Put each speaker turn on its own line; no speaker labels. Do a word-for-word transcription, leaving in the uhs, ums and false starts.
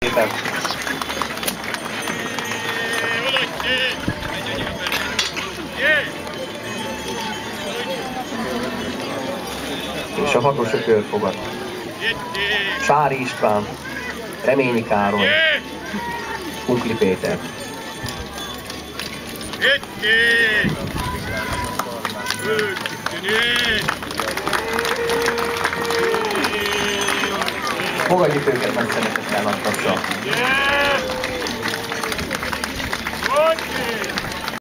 Éppen. És a hatos ökör fogad. Sári István, Reményi Károly, Kunkli Péter. Fogadjuk őket nagy szeretettel, nagy tapsal.